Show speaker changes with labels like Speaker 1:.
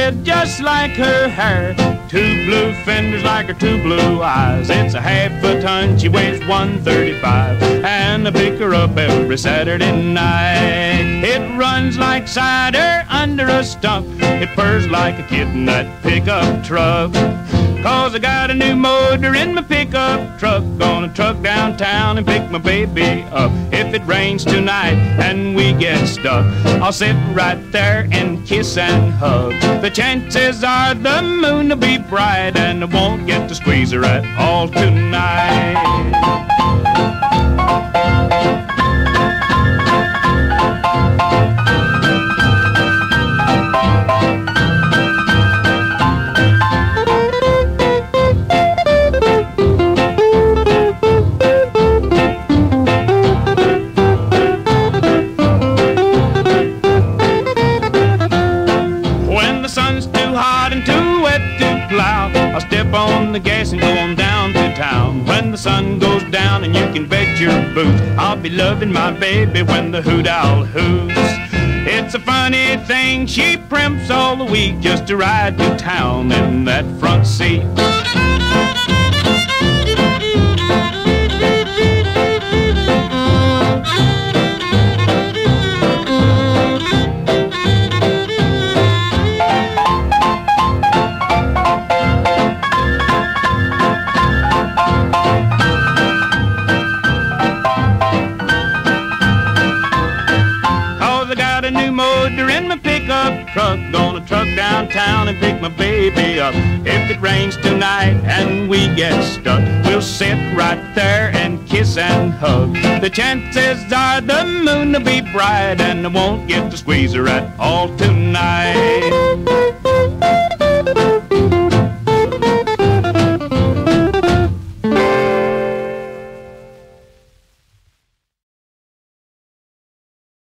Speaker 1: red just like her hair, two blue fenders like her two blue eyes. It's a half a ton, she weighs 135, and I pick her up every Saturday night. It runs like cider under a stump, it purrs like a kitten, that pickup truck. 'Cause I got a new motor in my pickup truck, gonna truck downtown and pick my baby up. If it rains tonight and we get stuck, I'll sit right there and kiss and hug. The chances are the moon will be bright, and I won't get to squeeze her at all tonight. I'll step on the gas and go on down to town. When the sun goes down, and you can bet your boots, I'll be loving my baby when the hoot owl hoots. It's a funny thing, she primps all the week just to ride to town in that front seat. In my pickup truck, gonna truck downtown and pick my baby up. If it rains tonight and we get stuck, we'll sit right there and kiss and hug. The chances are the moon will be bright, and I won't get to squeeze her at all tonight.